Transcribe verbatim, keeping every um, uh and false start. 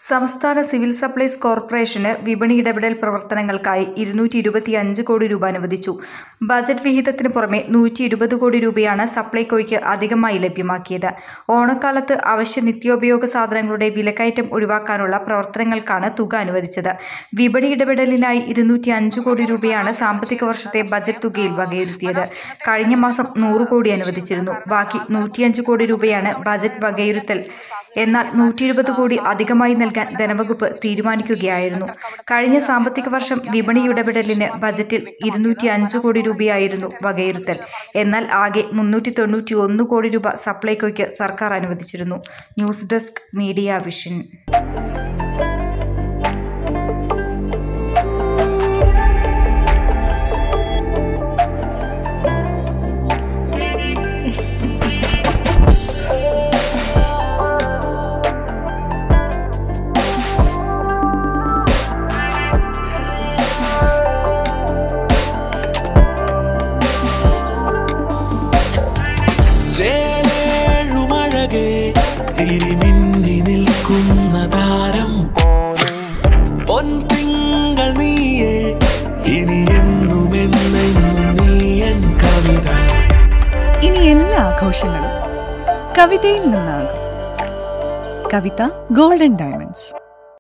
സംസ്ഥാന civil supplies corporation വിപണി ഇടപെടൽ പ്രവർത്തനങ്ങൾക്കായി ഇരുന്നൂറ്റി ഇരുപത്തിയഞ്ച് കോടി രൂപ അനുവദിച്ചു. ബജറ്റ് വിഹിതത്തിന് പുറമെ നൂറ്റി ഇരുപത് കോടി രൂപയാണ് സപ്ലൈകോയ്ക്ക് അധികമായി ലഭ്യമാക്കിയത്. ഓണക്കാലത്ത് അവശ്യ നിത്യോപയോഗ സാധനങ്ങളുടെ വിലക്കയറ്റം ഒഴിവാക്കാനുള്ള പ്രവർത്തനങ്ങൾക്കാണ് തുക അനുവദിച്ചത്. വിപണി ഇടപെടലിനായി ഇരുന്നൂറ്റി അഞ്ച് കോടി രൂപയാണ് സാമ്പത്തിക വർഷത്തെ ബജറ്റ് തുകയിൽ വകയിരുത്തിയത്. കഴിഞ്ഞ മാസം നൂറ് കോടി അനുവദിച്ചിരുന്നു. ബാക്കി നൂറ്റിയഞ്ച് കോടി രൂപയാണ് ബജറ്റ് വകയിരുത്തൽ. എന്നാൽ നൂറ്റി ഇരുപത് കോടി അധികമായി നൽകാൻ ധനവകുപ്പ് തീരുമാനിക്കുകയായിരുന്നു. കഴിഞ്ഞ സാമ്പത്തിക വർഷം വിപണി ഇടപെടലിന് ബജറ്റിൽ ഇരുന്നൂറ്റി അഞ്ച് കോടി രൂപയായിരുന്നു വകയിരുത്തൽ. എന്നാൽ ആകെ മുന്നൂറ്റി തൊണ്ണൂറ്റി ഒന്ന് കോടി രൂപ സപ്ലൈകോയ്ക്ക് സർക്കാർ അനുവദിച്ചിരുന്നു. News desk media vision. തിരിമിന്നി നിൽക്കുന്ന താരം പൊൻതിങ്കൾ നീയേ, ഇനി എന്നുമെന്നെന്നും നീയൻ കവിത. ഇനി എല്ലാ ആഘോഷങ്ങളും കവിതയിൽ നിന്നാകും. കവിത ഗോൾഡൻ ഡയമണ്ട്സ്.